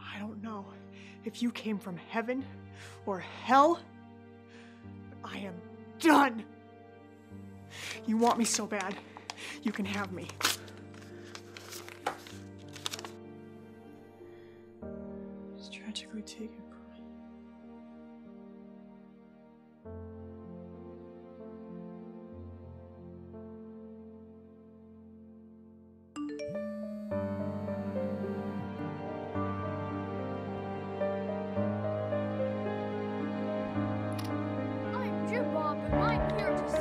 I don't know if you came from heaven or hell, but I am done. You want me so bad, you can have me. It's tragically taken from me. I'm Jim Bob, and I'm here to